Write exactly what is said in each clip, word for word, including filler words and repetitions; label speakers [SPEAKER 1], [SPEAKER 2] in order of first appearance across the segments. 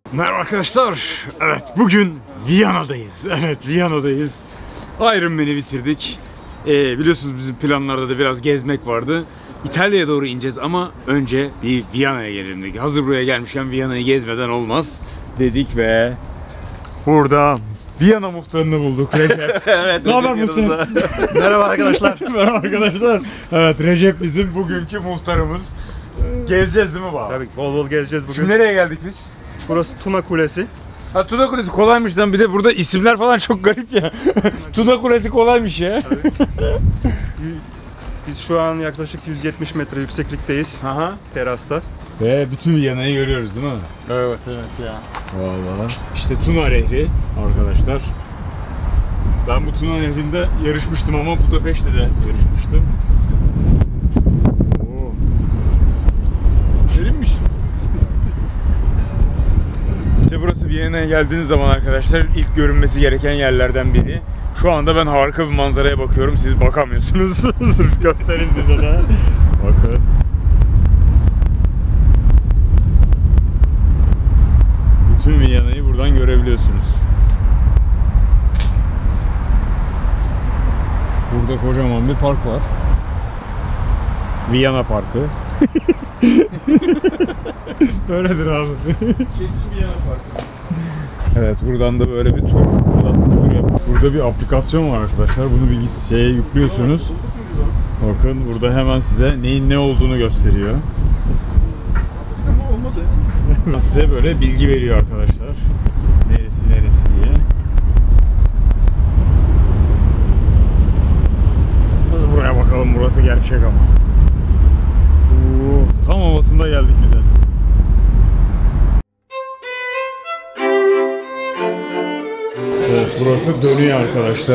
[SPEAKER 1] Merhaba arkadaşlar. Evet, bugün Viyana'dayız. Evet, Viyana'dayız. Iron Man'i bitirdik. Ee, biliyorsunuz bizim planlarda da biraz gezmek vardı. İtalya'ya doğru ineceğiz ama önce bir Viyana'ya gelelim dedik. Hazır buraya gelmişken Viyana'yı gezmeden olmaz dedik ve burada Viyana muhtarını bulduk. Recep.
[SPEAKER 2] Evet,
[SPEAKER 1] ne haber muhtar?
[SPEAKER 2] Merhaba arkadaşlar.
[SPEAKER 1] Merhaba arkadaşlar. Evet, Recep bizim bugünkü muhtarımız. Gezeceğiz değil mi baba?
[SPEAKER 2] Tabii ki bol bol gezeceğiz bugün.
[SPEAKER 1] Şimdi nereye geldik biz?
[SPEAKER 2] Burası Tuna Kulesi.
[SPEAKER 1] Ha, Tuna Kulesi kolaymış lan, bir de burada isimler falan çok garip ya. Tuna Kulesi kolaymış ya.
[SPEAKER 2] Biz şu an yaklaşık yüz yetmiş metre yükseklikteyiz.
[SPEAKER 1] Aha.
[SPEAKER 2] Terasta.
[SPEAKER 1] Ve bütün Viyana'yı görüyoruz değil mi?
[SPEAKER 2] Evet evet ya.
[SPEAKER 1] Vallahi. İşte Tuna Nehri arkadaşlar. Ben bu Tuna Nehri'nde yarışmıştım ama Budapeşte'de yarışmıştım. Oo. Derinmiş. İşte burası Viyana'ya geldiğiniz zaman arkadaşlar ilk görünmesi gereken yerlerden biri. Şu anda ben harika bir manzaraya bakıyorum. Siz bakamıyorsunuz. Göstereyim size de. Bakın. Bütün Viyana'yı buradan görebiliyorsunuz. Burada kocaman bir park var. Viyana Parkı. Öyledir abi.
[SPEAKER 2] Kesin Viyana Parkı.
[SPEAKER 1] Evet, buradan da böyle bir tur. Burada bir aplikasyon var arkadaşlar. Bunu bilgisayara yüklüyorsunuz. Bakın burada hemen size neyin ne olduğunu gösteriyor.
[SPEAKER 2] Olmadı.
[SPEAKER 1] Size böyle bilgi veriyor arkadaşlar. Neresi neresi diye. Biz buraya bakalım, burası gerçek ama. Oo, tam havasında geldik bir de. Evet, burası dönüyor arkadaşlar.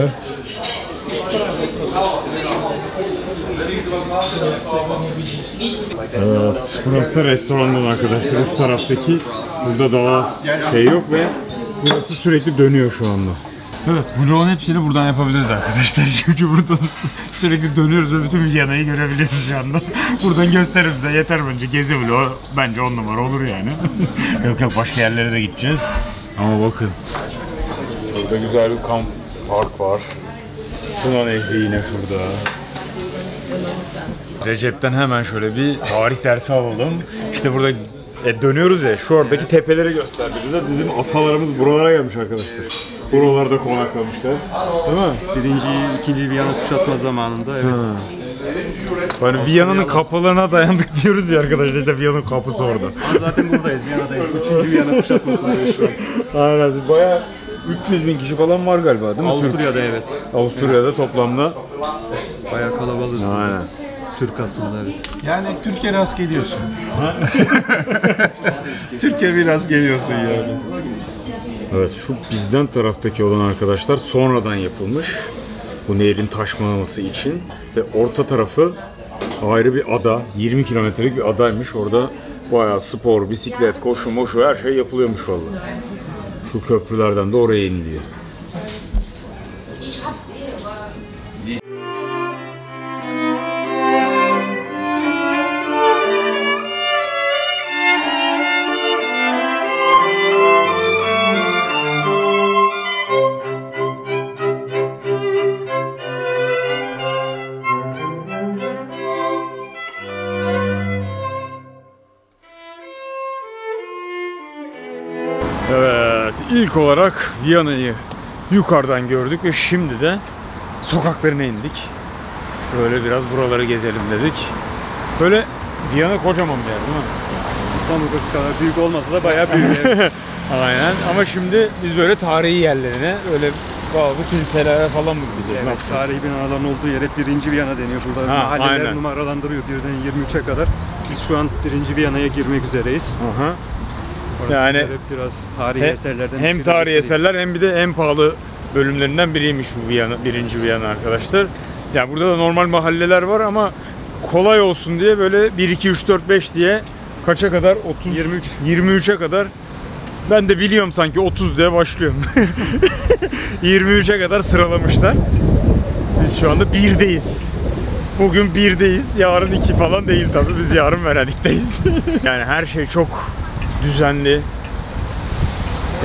[SPEAKER 1] Evet, burası da restorandan arkadaşlar. Üst taraftaki, burada daha şey yok ve burası sürekli dönüyor şu anda. Evet, vlogun hepsini buradan yapabiliriz arkadaşlar. Çünkü buradan sürekli dönüyoruz ve bütün Viyana'yı görebiliyoruz şu anda. Buradan gösteririm size, yeter bence. Gezi vlogu bence on numara olur yani. Yok yok, başka yerlere de gideceğiz. Ama bakın. Burada güzel bir kamp park var. Tuna Nehri yine şurada. Recep'ten hemen şöyle bir tarih dersi alalım. İşte burada e, dönüyoruz ya, şu oradaki tepeleri gösterdi bize. Bizim atalarımız buralara gelmiş arkadaşlar. Buralarda konaklamışlar. Değil mi?
[SPEAKER 2] Birinci, ikinci Viyana kuşatma zamanında evet.
[SPEAKER 1] Ha. Yani Viyana'nın kapılarına dayandık diyoruz ya arkadaşlar, işte Viyana'nın kapısı orada.
[SPEAKER 2] Ama zaten buradayız, Viyana'dayız. Üçüncü Viyana kuşatmasındayız şu an.
[SPEAKER 1] Aynen, bayağı üç yüz bin kişi falan var galiba değil mi?
[SPEAKER 2] Avusturya'da evet.
[SPEAKER 1] Avusturya'da toplamda.
[SPEAKER 2] Bayağı kalabalığız.
[SPEAKER 1] Aynen.
[SPEAKER 2] Türk aslında evet.
[SPEAKER 3] Yani Türkiye rast geliyorsun. Türkiye bir rast geliyorsun yani.
[SPEAKER 1] Evet, şu bizden taraftaki olan arkadaşlar sonradan yapılmış. Bu nehrin taşmaması için. Ve orta tarafı ayrı bir ada. yirmi kilometrelik bir adaymış. Orada bayağı spor, bisiklet, koşu, moşu her şey yapılıyormuş vallahi. Şu köprülerden de oraya iniliyor. Evet, ilk olarak Viyana'yı yukarıdan gördük ve şimdi de sokaklarına indik. Böyle biraz buraları gezelim dedik. Böyle Viyana kocaman bir yer değil mi?
[SPEAKER 2] İstanbul'daki kadar büyük olmasa da bayağı büyük evet.
[SPEAKER 1] Aynen, ama şimdi biz böyle tarihi yerlerine, öyle bazı kiliselere falan mı gideceğiz?
[SPEAKER 2] Evet, tarihi binaların olduğu yere birinci Viyana deniyor. Burada
[SPEAKER 1] Ha,
[SPEAKER 2] mahalleler
[SPEAKER 1] aynen.
[SPEAKER 2] numaralandırıyor birden yirmi üçe kadar. Biz şu an birinci Viyana'ya girmek üzereyiz.
[SPEAKER 1] Aha.
[SPEAKER 2] Orası
[SPEAKER 1] Yani
[SPEAKER 2] hep biraz tarihi
[SPEAKER 1] he,
[SPEAKER 2] eserlerden.
[SPEAKER 1] hem tarihi eserler hem bir de en pahalı bölümlerinden biriymiş bu Viyana, birinci Viyana arkadaşlar. Yani burada da normal mahalleler var ama kolay olsun diye böyle bir iki üç dört beş diye kaça kadar? otuz
[SPEAKER 2] yirmi üç
[SPEAKER 1] yirmi üçe kadar. Ben de biliyorum sanki otuz diye başlıyorum. yirmi üçe kadar sıralamışlar. Biz şu anda birdeyiz. Bugün birdeyiz. Yarın iki falan değil tabii. Biz yarın Venedik'teyiz. Yani her şey çok düzenli.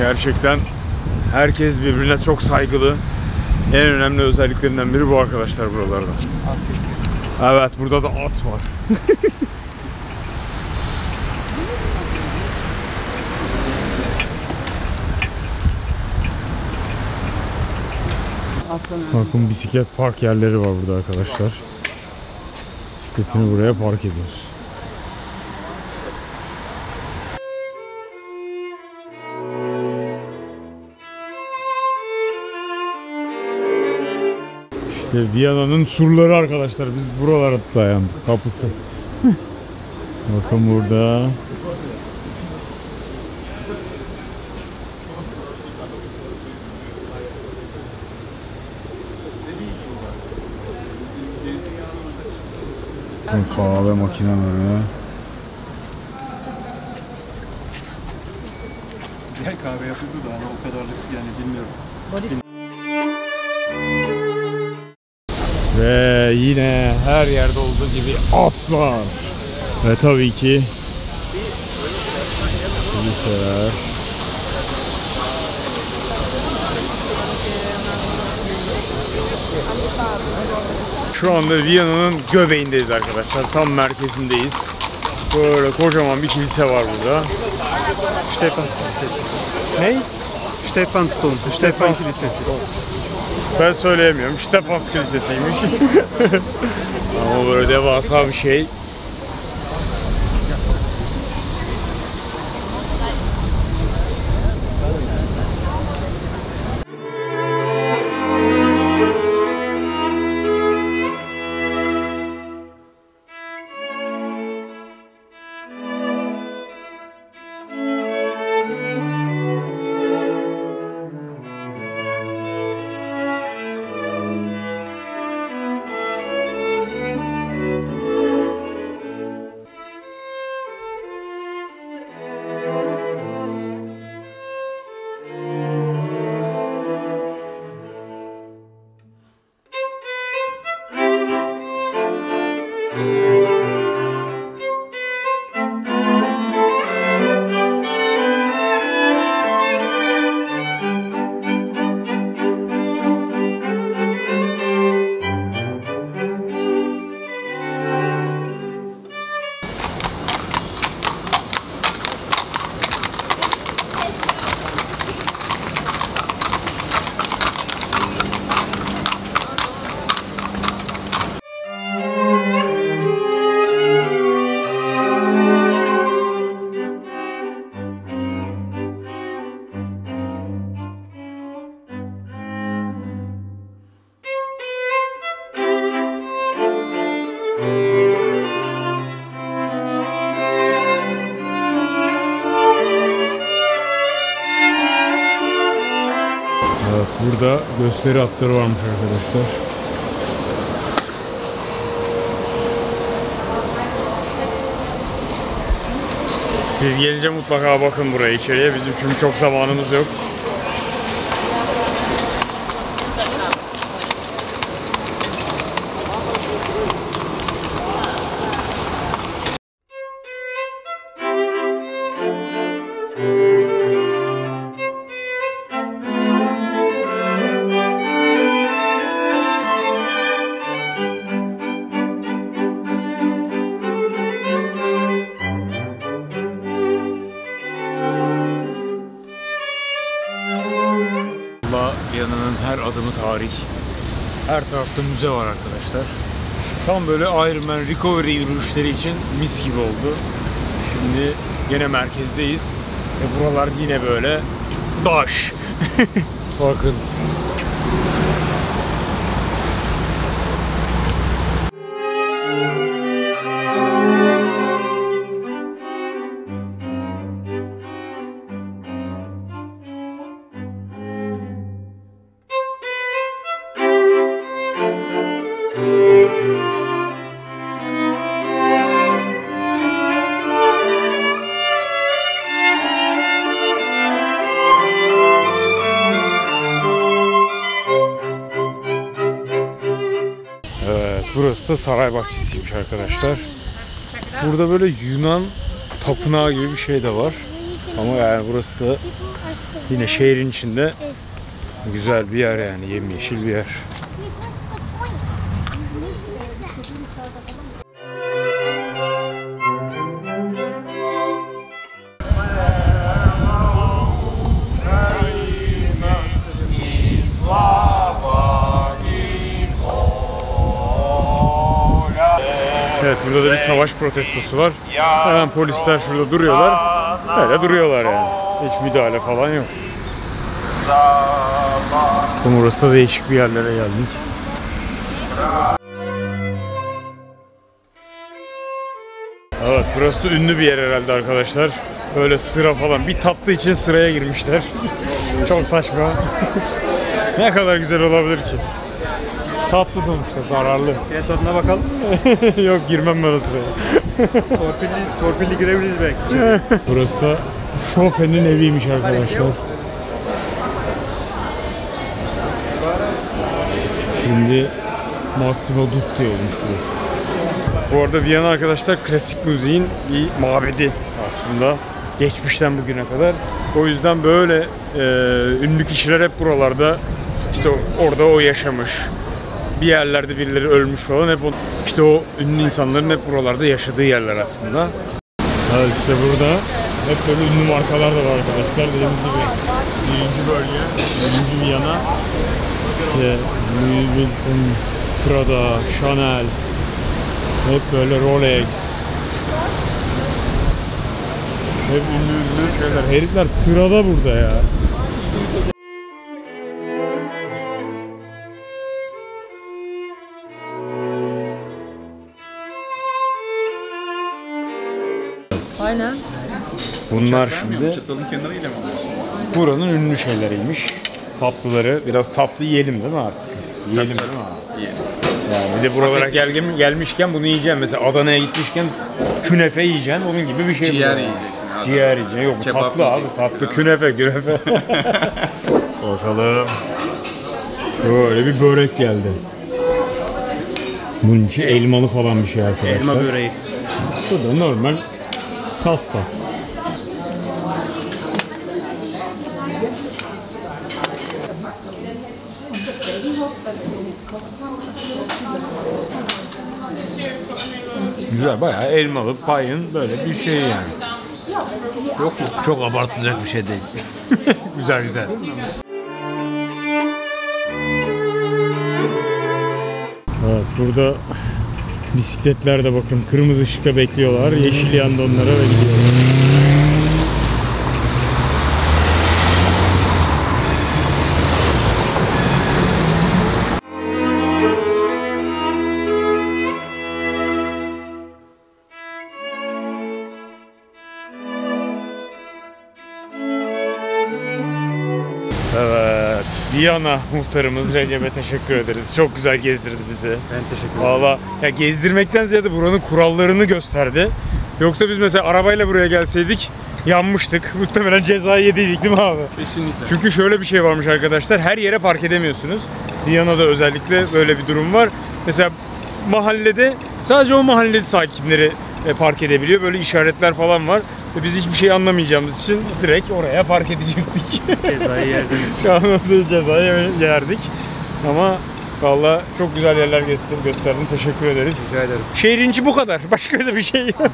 [SPEAKER 1] Gerçekten herkes birbirine çok saygılı. En önemli özelliklerinden biri bu arkadaşlar buralarda. Evet, burada da at var. Bakın bisiklet park yerleri var burada arkadaşlar. Bisikletini buraya park ediyoruz. İşte Viyana'nın surları arkadaşlar. Biz buralara dayandık. Kapısı. Bakın burada. Kahve makineleri.
[SPEAKER 2] Güzel kahve yapıldı da ama o kadarlık yani bilmiyorum.
[SPEAKER 1] Ve yine her yerde olduğu gibi atlar. Ve tabii ki kiliseler. Şu anda Viyana'nın göbeğindeyiz arkadaşlar. Tam merkezindeyiz. Böyle kocaman bir kilise var burada.
[SPEAKER 2] Stefans Kilisesi.
[SPEAKER 1] Ney?
[SPEAKER 2] Stefansdom. Stefan Kilisesi.
[SPEAKER 1] Ben söyleyemiyorum. Stefans Kilisesi'ymiş. Ama böyle devasa bir şey. Evet, burada gösteri atları varmış arkadaşlar. Siz gelince mutlaka bakın buraya, içeriye. Bizim çünkü çok zamanımız yok. Viyana'nın her adımı tarih. Her tarafta müze var arkadaşlar. Tam böyle Iron Man Recovery yürüyüşleri için mis gibi oldu. Şimdi yine merkezdeyiz. Ve buralar yine böyle daş. Bakın. Evet, burası da saray bahçesiymiş arkadaşlar. Burada böyle Yunan tapınağı gibi bir şey de var. Ama yani burası da Yine şehrin içinde güzel bir yer yani, yemyeşil bir yer. Evet, burada da bir savaş protestosu var. Hemen polisler şurada duruyorlar. Öyle duruyorlar yani. Hiç müdahale falan yok. Burası da değişik bir yerlere geldik. Evet, burası da ünlü bir yer herhalde arkadaşlar. Böyle sıra falan, bir tatlı için sıraya girmişler. Çok saçma. Ne kadar güzel olabilir ki? Tatlı sonuçta, zararlı.
[SPEAKER 2] Gel tadına bakalım.
[SPEAKER 1] Yok, girmem ben o sıraya.
[SPEAKER 2] Torpilli, torpilli girebiliriz belki.
[SPEAKER 1] Burası da Chopin'in eviymiş arkadaşlar. Şimdi Massimo Dutti olmuş burası. Bu arada Viyana arkadaşlar klasik müziğin bir mabedi aslında. Geçmişten bugüne kadar. O yüzden böyle e, ünlü kişiler hep buralarda, işte orada o yaşamış. Bir yerlerde birileri ölmüş falan, hep o, işte o ünlü insanların hep buralarda yaşadığı yerler aslında. Evet, işte burada hep böyle ünlü markalar da var arkadaşlar. Dediğimiz gibi birinci bölge, birinci Viyana. İşte Louis Vuitton, Prada, Chanel, hep böyle Rolex. Hep ünlü ünlü şeyler. Herifler sırada burada ya.
[SPEAKER 4] Aynen.
[SPEAKER 1] Bunlar şimdi
[SPEAKER 3] Çatalın kenarıyla mı?
[SPEAKER 1] buranın ünlü şeyleriymiş. Tatlıları. Biraz tatlı yiyelim değil mi artık? Yiyelim değil mi abi?
[SPEAKER 3] Yiyelim.
[SPEAKER 1] Yani bir de buralara gel, gelmişken bunu yiyeceğim. Mesela Adana'ya gitmişken künefe yiyeceksin. Onun gibi bir şey.
[SPEAKER 3] Ciğer
[SPEAKER 1] bu.
[SPEAKER 3] yiyeceksin abi.
[SPEAKER 1] Ciğer yiyeceksin. Yok bu
[SPEAKER 3] Kebap
[SPEAKER 1] tatlı abi.
[SPEAKER 3] yiyeceksin.
[SPEAKER 1] Tatlı künefe künefe. Bakalım. Böyle bir börek geldi. Bunun içi elmalı falan bir şey arkadaşlar.
[SPEAKER 2] Elma böreği.
[SPEAKER 1] Bu da normal pasta. Güzel, bayağı elmalı, payın böyle bir şey yani. Yok mu? Çok abartılacak bir şey değil. Güzel güzel. Evet, burada bisikletler de bakın kırmızı ışıkta bekliyorlar. Yeşil yandı onlara ve gidiyorlar. Evet, Viyana muhtarımız Recep'e teşekkür ederiz. Çok güzel gezdirdi bizi.
[SPEAKER 2] Ben teşekkür ederim.
[SPEAKER 1] Valla ya, gezdirmekten ziyade buranın kurallarını gösterdi. Yoksa biz mesela arabayla buraya gelseydik yanmıştık. Muhtemelen cezayı yediydik değil mi abi?
[SPEAKER 3] Kesinlikle.
[SPEAKER 1] Çünkü şöyle bir şey varmış arkadaşlar. Her yere park edemiyorsunuz. Viyana'da özellikle böyle bir durum var. Mesela mahallede sadece o mahalle sakinleri park edebiliyor. Böyle işaretler falan var. Ve biz hiçbir şey anlamayacağımız için direkt oraya park edecektik.
[SPEAKER 2] Cezayı yerdiniz.
[SPEAKER 1] Anladığı cezayı yerdik. Ama valla çok güzel yerler gösterdin, gösterdin. Teşekkür ederiz.
[SPEAKER 2] Rica ederim.
[SPEAKER 1] Şehrin içi bu kadar. Başka da bir şey yok.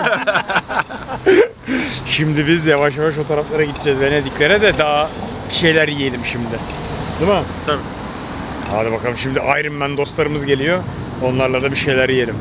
[SPEAKER 1] Şimdi biz yavaş yavaş o taraflara gideceğiz. Venediklere de daha bir şeyler yiyelim şimdi. Değil mi?
[SPEAKER 3] Tabii.
[SPEAKER 1] Hadi bakalım, şimdi Iron Man dostlarımız geliyor. Onlarla da bir şeyler yiyelim.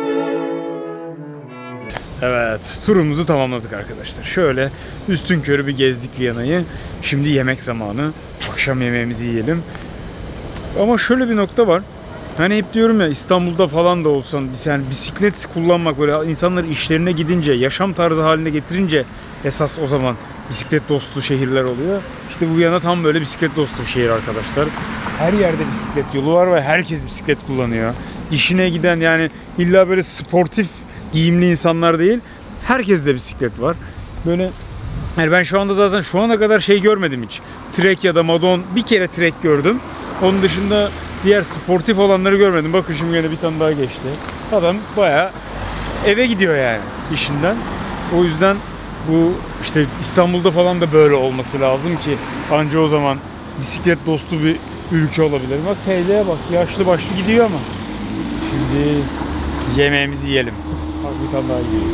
[SPEAKER 1] Evet, turumuzu tamamladık arkadaşlar. Şöyle üstünkörü bir gezdik Viyana'yı. Şimdi yemek zamanı. Akşam yemeğimizi yiyelim. Ama şöyle bir nokta var. Hani hep diyorum ya, İstanbul'da falan da olsan yani bisiklet kullanmak, böyle insanlar işlerine gidince, yaşam tarzı haline getirince esas o zaman bisiklet dostu şehirler oluyor. İşte bu Viyana tam böyle bisiklet dostu bir şehir arkadaşlar. Her yerde bisiklet yolu var ve herkes bisiklet kullanıyor. İşine giden, yani illa böyle sportif giyimli insanlar değil, herkeste bisiklet var. Böyle yani ben şu anda zaten şu ana kadar şey görmedim hiç. Trek ya da Madon, bir kere Trek gördüm. Onun dışında diğer sportif olanları görmedim. Bakın şimdi yine bir tane daha geçti. Adam bayağı eve gidiyor yani işinden. O yüzden Bu işte İstanbul'da falan da böyle olması lazım ki anca o zaman bisiklet dostu bir ülke olabilir. Bak teyzeye bak, yaşlı başlı gidiyor ama. Şimdi yemeğimizi yiyelim. Bak bir tane daha yiyelim.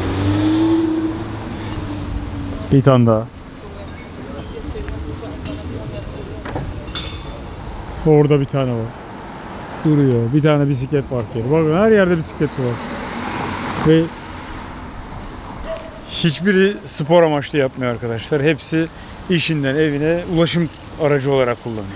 [SPEAKER 1] Bir tane daha. Orada bir tane var. Duruyor. Bir tane bisiklet park yeri. Bakın her yerde bisiklet var. Ve hiçbiri spor amaçlı yapmıyor arkadaşlar. Hepsi işinden evine ulaşım aracı olarak kullanıyor.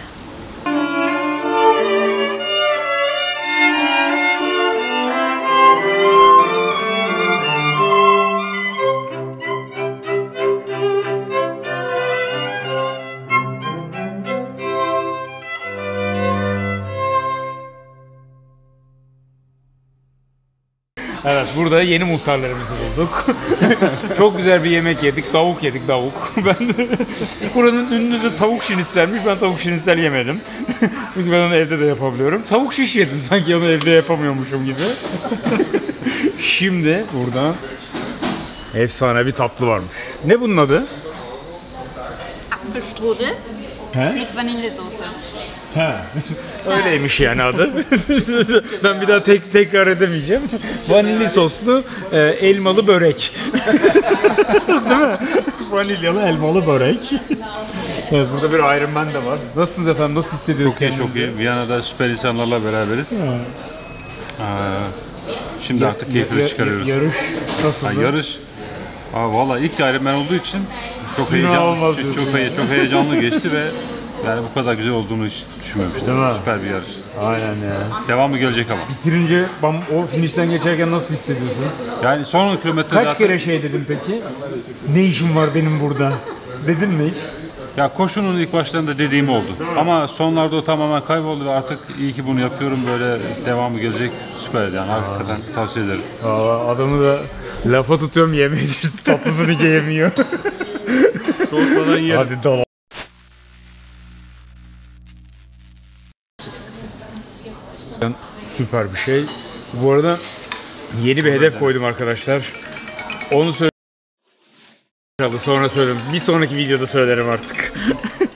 [SPEAKER 1] Evet, burada yeni muhtarlarımızı bulduk. Çok güzel bir yemek yedik, tavuk yedik, tavuk. Ben de buranın ünlüsü tavuk şinitselmiş, ben tavuk şinitsel yemedim. Çünkü ben onu evde de yapabiliyorum. Tavuk şiş yedim, sanki onu evde yapamıyormuşum gibi. Şimdi burada efsane bir tatlı varmış. Ne bunun adı?
[SPEAKER 5] Apfelstrudel
[SPEAKER 1] He?
[SPEAKER 5] mit Vanillesoße.
[SPEAKER 1] He. Öyleymiş yani adı. Ben bir daha tek tekrar edemeyeceğim. Vanilli soslu e, elmalı börek. Değil mi? Vanilyalı elmalı börek. Evet, burada bir Iron Man de var. Nasılsınız efendim? Nasıl hissediyorsunuz?
[SPEAKER 6] Çok iyi, çok iyi. Viyana'da süper insanlarla beraberiz. Ee, şimdi artık keyfini çıkarıyoruz.
[SPEAKER 1] Yarış nasıl?
[SPEAKER 6] Ha, yarış, Aa, valla ilk Iron Man olduğu için çok heyecanlı, çok, çok, heye- çok heyecanlı geçti ve yani bu kadar güzel olduğunu hiç düşünmemiştim.
[SPEAKER 1] Değil mi?
[SPEAKER 6] Süper bir yarış.
[SPEAKER 1] Aynen ya.
[SPEAKER 6] Devamı gelecek ama.
[SPEAKER 1] Bitirince bam, o finişten geçerken nasıl hissediyorsun?
[SPEAKER 6] Yani son on kilometre
[SPEAKER 1] Kaç
[SPEAKER 6] zaten...
[SPEAKER 1] kere şey dedim peki? Ne işim var benim burada? Dedin mi hiç?
[SPEAKER 6] Ya koşunun ilk başlarında dediğim oldu. Ama sonlarda o tamamen kayboldu ve artık iyi ki bunu yapıyorum, böyle devamı gelecek. Süper yani, hakikaten tavsiye ederim.
[SPEAKER 1] Valla adamı da lafa tutuyorum, yemeği tatlısını yemiyor.
[SPEAKER 6] Soğutmadan yerim.
[SPEAKER 1] Hadi dal. Süper bir şey. Bu arada yeni bir hedef koydum arkadaşlar. Onu söyle. Sonra söylerim. Bir sonraki videoda söylerim artık.